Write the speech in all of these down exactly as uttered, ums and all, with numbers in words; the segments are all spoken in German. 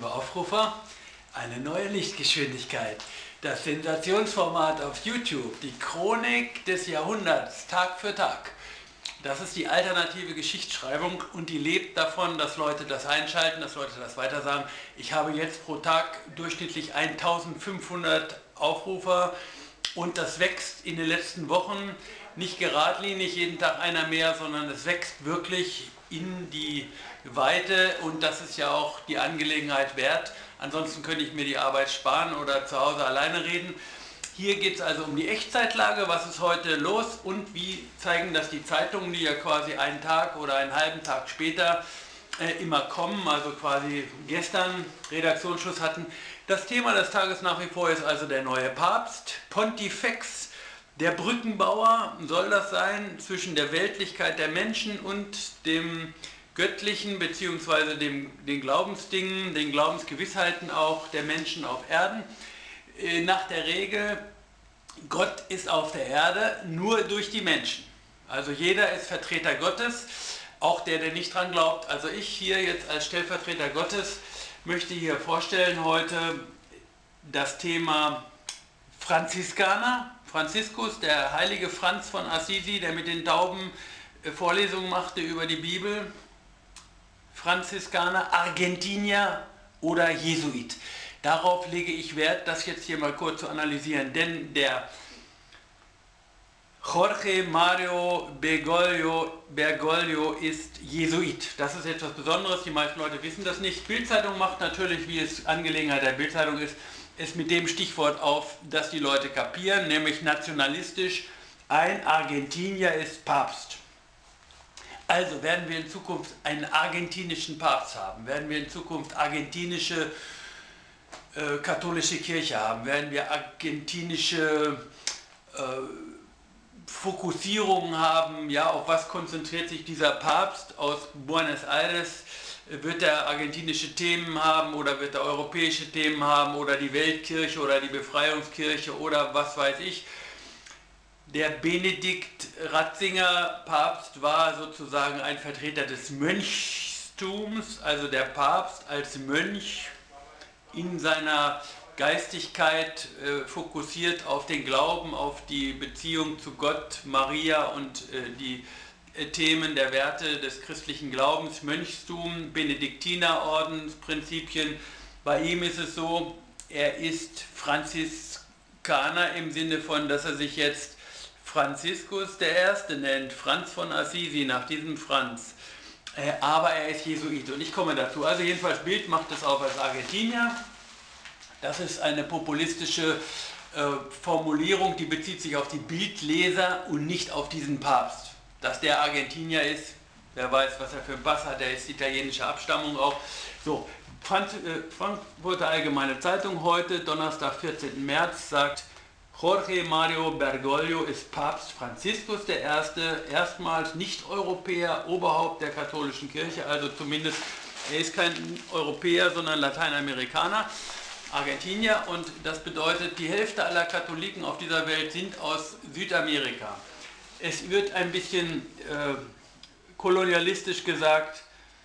liebe Aufrufer, eine neue Lichtgeschwindigkeit. Das Sensationsformat auf YouTube, die Chronik des Jahrhunderts, Tag für Tag. Das ist die alternative Geschichtsschreibung und die lebt davon, dass Leute das einschalten, dass Leute das weitersagen. Ich habe jetzt pro Tag durchschnittlich eintausendfünfhundert Aufrufer und das wächst in den letzten Wochen nicht geradlinig, jeden Tag einer mehr, sondern es wächst wirklich in die Weite und das ist ja auch die Angelegenheit wert. Ansonsten könnte ich mir die Arbeit sparen oder zu Hause alleine reden. Hier geht es also um die Echtzeitlage, was ist heute los und wie zeigen das die Zeitungen, die ja quasi einen Tag oder einen halben Tag später äh, immer kommen, also quasi gestern Redaktionsschluss hatten. Das Thema des Tages nach wie vor ist also der neue Papst, Pontifex, der Brückenbauer soll das sein zwischen der Weltlichkeit der Menschen und dem Göttlichen bzw. dem, den Glaubensdingen, den Glaubensgewissheiten auch der Menschen auf Erden. Nach der Regel, Gott ist auf der Erde nur durch die Menschen. Also jeder ist Vertreter Gottes, auch der, der nicht dran glaubt. Also ich hier jetzt als Stellvertreter Gottes möchte hier vorstellen heute das Thema Franziskaner. Franziskus, der heilige Franz von Assisi, der mit den Tauben Vorlesungen machte über die Bibel. Franziskaner, Argentinier oder Jesuit. Darauf lege ich Wert, das jetzt hier mal kurz zu analysieren, denn der Jorge Mario Bergoglio, Bergoglio ist Jesuit. Das ist etwas Besonderes, die meisten Leute wissen das nicht. Bild-Zeitung macht natürlich, wie es Angelegenheit der Bild-Zeitung ist, es mit dem Stichwort auf, dass die Leute kapieren, nämlich nationalistisch, ein Argentinier ist Papst. Also werden wir in Zukunft einen argentinischen Papst haben, werden wir in Zukunft argentinische äh, katholische Kirche haben, werden wir argentinische äh, Fokussierungen haben, ja, auf was konzentriert sich dieser Papst aus Buenos Aires, wird er argentinische Themen haben oder wird er europäische Themen haben oder die Weltkirche oder die Befreiungskirche oder was weiß ich. Der Benedikt Ratzinger Papst war sozusagen ein Vertreter des Mönchstums, also der Papst als Mönch in seiner Geistigkeit äh, fokussiert auf den Glauben, auf die Beziehung zu Gott, Maria und äh, die äh, Themen der Werte des christlichen Glaubens, Mönchstum, Benediktinerordensprinzipien. Bei ihm ist es so, er ist Franziskaner im Sinne von, dass er sich jetzt Franziskus der Erste nennt, Franz von Assisi, nach diesem Franz. Äh, aber er ist Jesuit und ich komme dazu. Also jedenfalls Bild macht es auf als Argentinier. Das ist eine populistische äh, Formulierung, die bezieht sich auf die Bildleser und nicht auf diesen Papst. Dass der Argentinier ist, wer weiß, was er für einen Pass hat, der ist italienischer Abstammung auch. So, Frank äh, Frankfurter Allgemeine Zeitung heute, Donnerstag, vierzehnten März, sagt, Jorge Mario Bergoglio ist Papst Franziskus der Erste, erstmals Nicht-Europäer, Oberhaupt der katholischen Kirche, also zumindest, er ist kein Europäer, sondern Lateinamerikaner. Argentinier und das bedeutet, die Hälfte aller Katholiken auf dieser Welt sind aus Südamerika. Es wird ein bisschen äh, kolonialistisch gesagt,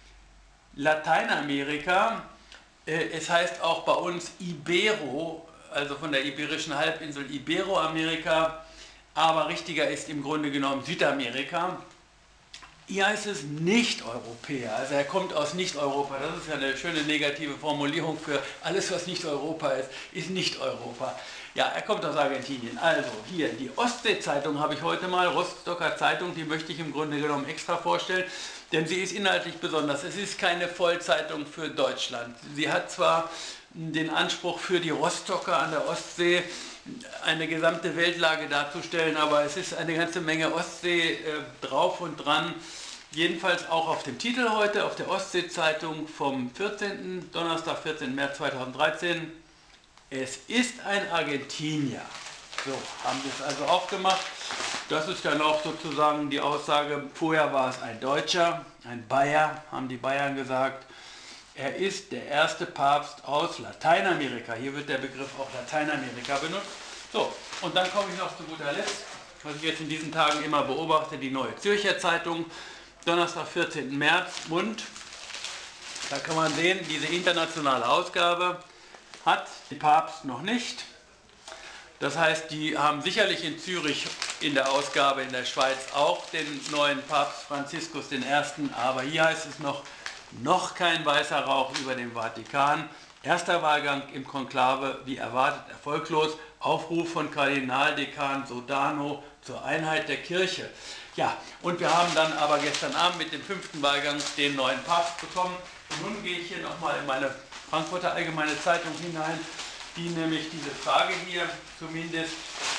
Lateinamerika, äh, es heißt auch bei uns Ibero, also von der iberischen Halbinsel Iberoamerika, aber richtiger ist im Grunde genommen Südamerika. Hier heißt es Nicht-Europäer, also er kommt aus Nicht-Europa, das ist ja eine schöne negative Formulierung für alles, was nicht Europa ist, ist Nicht-Europa. Ja, er kommt aus Argentinien. Also hier, die Ostsee-Zeitung habe ich heute mal, Rostocker Zeitung, die möchte ich im Grunde genommen extra vorstellen, denn sie ist inhaltlich besonders. Es ist keine Vollzeitung für Deutschland. Sie hat zwar den Anspruch für die Rostocker an der Ostsee, eine gesamte Weltlage darzustellen, aber es ist eine ganze Menge Ostsee äh, drauf und dran. Jedenfalls auch auf dem Titel heute, auf der Ostsee-Zeitung vom vierzehnten Donnerstag, vierzehnten März zweitausenddreizehn. Es ist ein Argentinier. So, haben wir es also auch gemacht. Das ist dann auch sozusagen die Aussage, vorher war es ein Deutscher, ein Bayer, haben die Bayern gesagt. Er ist der erste Papst aus Lateinamerika. Hier wird der Begriff auch Lateinamerika benutzt. So, und dann komme ich noch zu guter Letzt, was ich jetzt in diesen Tagen immer beobachte, die Neue Zürcher Zeitung, Donnerstag, vierzehnten März. Und Da kann man sehen, diese internationale Ausgabe hat der Papst noch nicht. Das heißt, die haben sicherlich in Zürich in der Ausgabe in der Schweiz auch den neuen Papst Franziskus den Ersten, aber hier heißt es noch, noch kein weißer Rauch über dem Vatikan. Erster Wahlgang im Konklave, wie erwartet, erfolglos. Aufruf von Kardinaldekan Sodano zur Einheit der Kirche. Ja, und wir haben dann aber gestern Abend mit dem fünften Wahlgang den neuen Papst bekommen. Und nun gehe ich hier nochmal in meine Frankfurter Allgemeine Zeitung hinein, die nämlich diese Frage hier zumindest: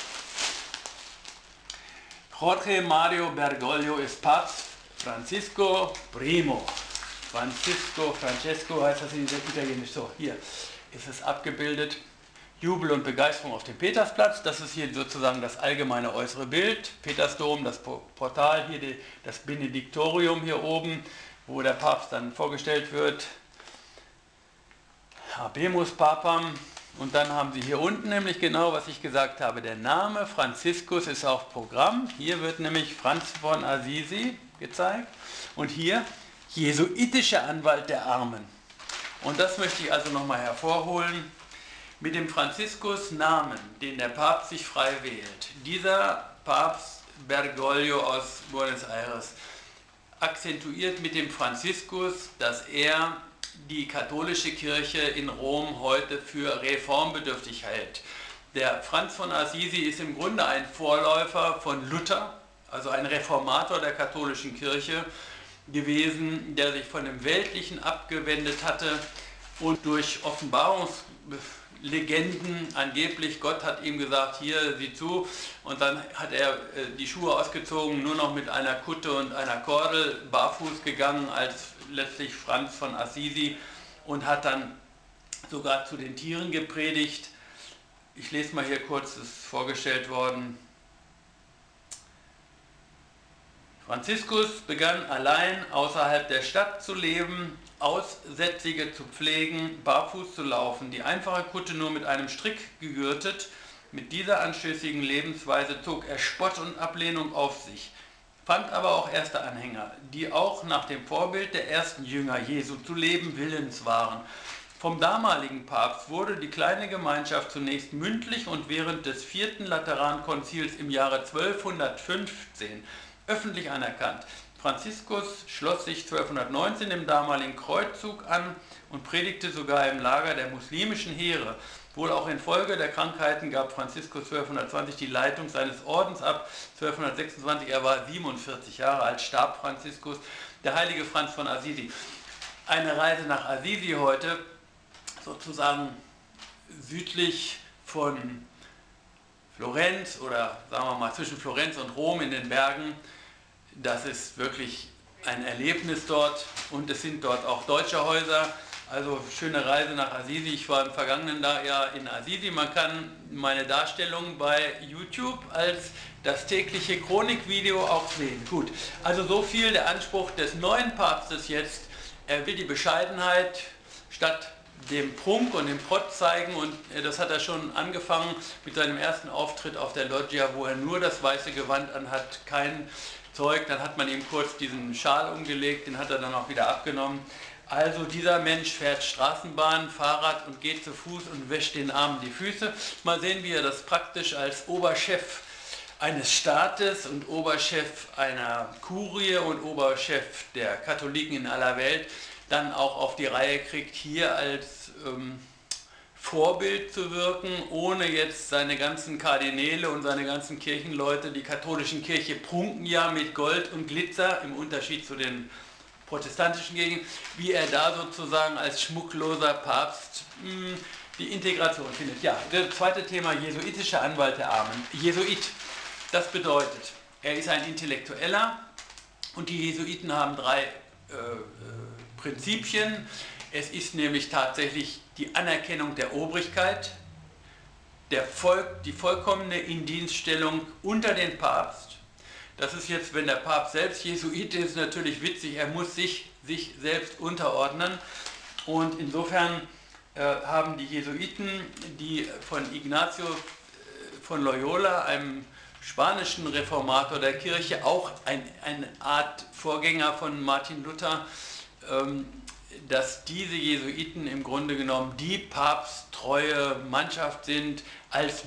Jorge Mario Bergoglio ist Papst Francisco Primo. Francisco, Francesco heißt das in Italienisch. So, hier ist es abgebildet. Jubel und Begeisterung auf dem Petersplatz. Das ist hier sozusagen das allgemeine äußere Bild. Petersdom, das Portal, hier die, das Benediktorium hier oben, wo der Papst dann vorgestellt wird. Habemus Papam. Und dann haben Sie hier unten nämlich genau, was ich gesagt habe. Der Name Franziskus ist auf Programm. Hier wird nämlich Franz von Assisi gezeigt. Und hier jesuitischer Anwalt der Armen. Und das möchte ich also nochmal hervorholen. Mit dem Franziskus-Namen, den der Papst sich frei wählt, dieser Papst Bergoglio aus Buenos Aires akzentuiert mit dem Franziskus, dass er die katholische Kirche in Rom heute für reformbedürftig hält. Der Franz von Assisi ist im Grunde ein Vorläufer von Luther, also ein Reformator der katholischen Kirche gewesen, der sich von dem Weltlichen abgewendet hatte und durch Offenbarungslegenden, angeblich Gott hat ihm gesagt, hier, sieh zu, und dann hat er die Schuhe ausgezogen, nur noch mit einer Kutte und einer Kordel, barfuß gegangen als letztlich Franz von Assisi, und hat dann sogar zu den Tieren gepredigt. Ich lese mal hier kurz, das ist vorgestellt worden. Franziskus begann allein außerhalb der Stadt zu leben, Aussätzige zu pflegen, barfuß zu laufen, die einfache Kutte nur mit einem Strick gegürtet. Mit dieser anstößigen Lebensweise zog er Spott und Ablehnung auf sich, fand aber auch erste Anhänger, die auch nach dem Vorbild der ersten Jünger Jesu zu leben willens waren. Vom damaligen Papst wurde die kleine Gemeinschaft zunächst mündlich und während des vierten Laterankonzils im Jahre zwölfhundertfünfzehn öffentlich anerkannt. Franziskus schloss sich zwölfhundertneunzehn dem damaligen Kreuzzug an und predigte sogar im Lager der muslimischen Heere. Wohl auch infolge der Krankheiten gab Franziskus zwölfhundertzwanzig die Leitung seines Ordens ab. zwölfhundertsechsundzwanzig, er war siebenundvierzig Jahre alt, starb Franziskus, der heilige Franz von Assisi. Eine Reise nach Assisi heute, sozusagen südlich von Florenz oder sagen wir mal zwischen Florenz und Rom in den Bergen. Das ist wirklich ein Erlebnis dort, und es sind dort auch deutsche Häuser. Also schöne Reise nach Assisi. Ich war im vergangenen Jahr in Assisi. Man kann meine Darstellung bei YouTube als das tägliche Chronikvideo auch sehen. Gut, also so viel der Anspruch des neuen Papstes jetzt. Er will die Bescheidenheit statt dem Prunk und dem Protz zeigen, und das hat er schon angefangen mit seinem ersten Auftritt auf der Loggia, wo er nur das weiße Gewand anhat, kein Zeug. Dann hat man ihm kurz diesen Schal umgelegt, den hat er dann auch wieder abgenommen. Also dieser Mensch fährt Straßenbahn, Fahrrad und geht zu Fuß und wäscht den Armen die Füße. Mal sehen, wie er das praktisch als Oberchef eines Staates und Oberchef einer Kurie und Oberchef der Katholiken in aller Welt dann auch auf die Reihe kriegt, hier als ähm, Vorbild zu wirken, ohne jetzt seine ganzen Kardinäle und seine ganzen Kirchenleute. Die katholischen Kirche prunken ja mit Gold und Glitzer, im Unterschied zu den protestantischen Gegenden, wie er da sozusagen als schmuckloser Papst mh, die Integration findet. Ja, das zweite Thema, jesuitischer Anwalt der Armen. Jesuit, das bedeutet, er ist ein Intellektueller, und die Jesuiten haben drei äh, Prinzipien. Es ist nämlich tatsächlich die Anerkennung der Obrigkeit, der Volk, die vollkommene Indienststellung unter den Papst. Das ist jetzt, wenn der Papst selbst Jesuit ist, natürlich witzig, er muss sich, sich selbst unterordnen, und insofern äh, haben die Jesuiten, die von Ignazio äh, von Loyola, einem spanischen Reformator der Kirche, auch ein, eine Art Vorgänger von Martin Luther, ähm, dass diese Jesuiten im Grunde genommen die papsttreue Mannschaft sind als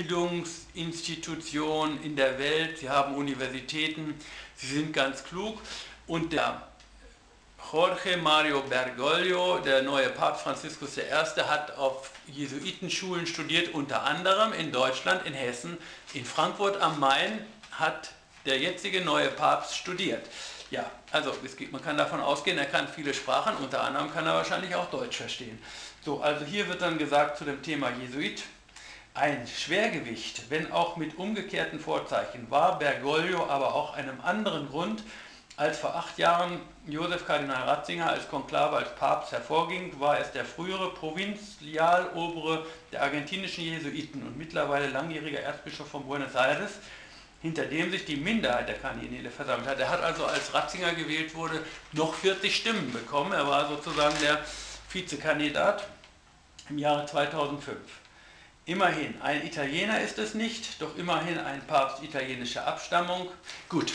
Bildungsinstitution in der Welt. Sie haben Universitäten, sie sind ganz klug und der Jorge Mario Bergoglio, der neue Papst Franziskus der Erste, hat auf Jesuitenschulen studiert, unter anderem in Deutschland, in Hessen, in Frankfurt am Main hat der jetzige neue Papst studiert. Ja, also es geht, man kann davon ausgehen, er kann viele Sprachen, unter anderem kann er wahrscheinlich auch Deutsch verstehen. So, also hier wird dann gesagt zu dem Thema Jesuit, ein Schwergewicht, wenn auch mit umgekehrten Vorzeichen, war Bergoglio aber auch einem anderen Grund, als vor acht Jahren Josef Kardinal Ratzinger als Konklave als Papst hervorging, war es der frühere Provinzialobere der argentinischen Jesuiten und mittlerweile langjähriger Erzbischof von Buenos Aires, hinter dem sich die Minderheit der Kardinäle versammelt hat. Er hat also, als Ratzinger gewählt wurde, noch vierzig Stimmen bekommen. Er war sozusagen der Vizekandidat im Jahre zweitausendfünf. Immerhin, ein Italiener ist es nicht, doch immerhin ein Papst italienischer Abstammung. Gut.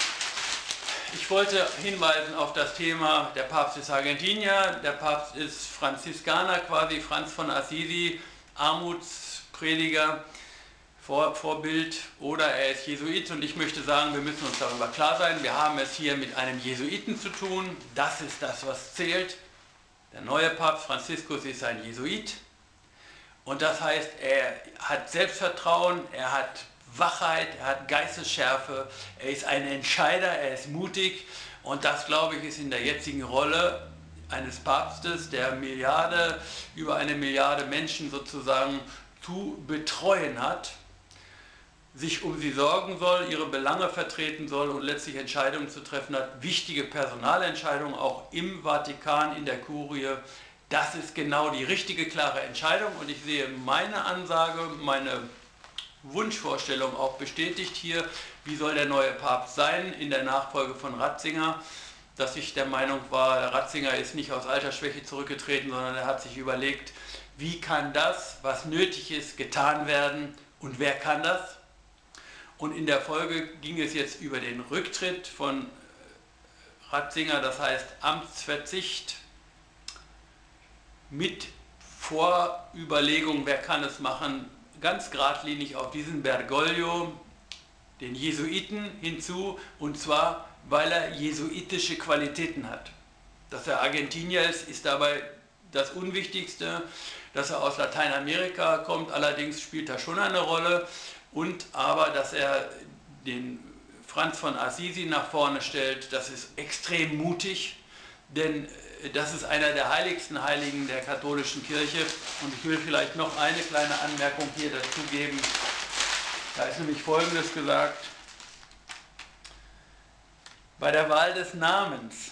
Ich wollte hinweisen auf das Thema, der Papst ist Argentinier, der Papst ist Franziskaner, quasi Franz von Assisi, Armutsprediger, Vor, Vorbild, oder er ist Jesuit, und ich möchte sagen, wir müssen uns darüber klar sein, wir haben es hier mit einem Jesuiten zu tun, das ist das, was zählt. Der neue Papst Franziskus ist ein Jesuit und das heißt, er hat Selbstvertrauen, er hat Wachheit, er hat Geistesschärfe, er ist ein Entscheider, er ist mutig, und das, glaube ich, ist in der jetzigen Rolle eines Papstes, der Milliarde, über eine Milliarde Menschen sozusagen zu betreuen hat, sich um sie sorgen soll, ihre Belange vertreten soll und letztlich Entscheidungen zu treffen hat, wichtige Personalentscheidungen auch im Vatikan, in der Kurie. Das ist genau die richtige, klare Entscheidung, und ich sehe meine Ansage, meine Wunschvorstellung auch bestätigt hier, wie soll der neue Papst sein in der Nachfolge von Ratzinger, dass ich der Meinung war, Ratzinger ist nicht aus Altersschwäche zurückgetreten, sondern er hat sich überlegt, wie kann das, was nötig ist, getan werden und wer kann das? Und in der Folge ging es jetzt über den Rücktritt von Ratzinger, das heißt Amtsverzicht mit Vorüberlegung, wer kann es machen, ganz geradlinig auf diesen Bergoglio, den Jesuiten, hinzu, und zwar, weil er jesuitische Qualitäten hat. Dass er Argentinier ist, ist dabei das Unwichtigste, dass er aus Lateinamerika kommt, allerdings spielt das schon eine Rolle, und aber, dass er den Franz von Assisi nach vorne stellt, das ist extrem mutig, denn das ist einer der heiligsten Heiligen der katholischen Kirche, und ich will vielleicht noch eine kleine Anmerkung hier dazu geben. Da ist nämlich Folgendes gesagt: Bei der Wahl des Namens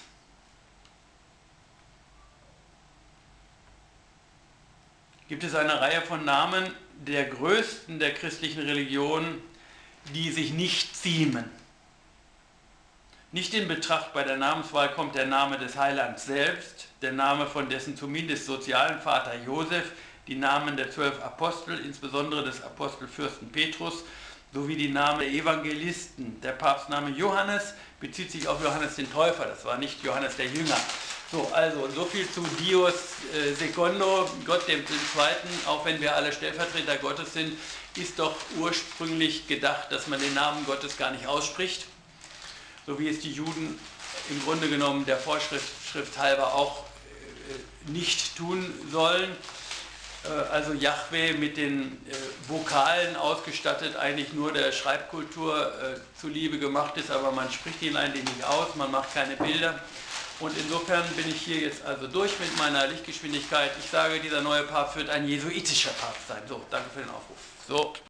gibt es eine Reihe von Namen der größten der christlichen Religionen, die sich nicht ziemen. Nicht in Betracht bei der Namenswahl kommt der Name des Heilands selbst, der Name von dessen zumindest sozialen Vater Josef, die Namen der zwölf Apostel, insbesondere des Apostelfürsten Petrus, sowie die Namen der Evangelisten. Der Papstname Johannes bezieht sich auf Johannes den Täufer, das war nicht Johannes der Jünger. So, also so viel zu Dios äh, Secondo, Gott dem Zweiten, auch wenn wir alle Stellvertreter Gottes sind, ist doch ursprünglich gedacht, dass man den Namen Gottes gar nicht ausspricht, so wie es die Juden im Grunde genommen der Vorschrift Schrift halber auch äh, nicht tun sollen. Äh, also Jahwe mit den äh, Vokalen ausgestattet, eigentlich nur der Schreibkultur äh, zuliebe gemacht ist, aber man spricht ihn eigentlich nicht aus, man macht keine Bilder. Und insofern bin ich hier jetzt also durch mit meiner Lichtgeschwindigkeit. Ich sage, dieser neue Papst wird ein jesuitischer Papst sein. So, danke für den Aufruf. So.